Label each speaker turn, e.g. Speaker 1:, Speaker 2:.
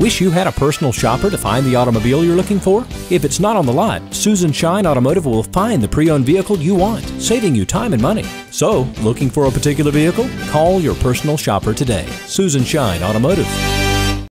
Speaker 1: Wish you had a personal shopper to find the automobile you're looking for? If it's not on the lot, Susan Shine Automotive will find the pre-owned vehicle you want, saving you time and money. So, looking for a particular vehicle? Call your personal shopper today. Susan Shine Automotive.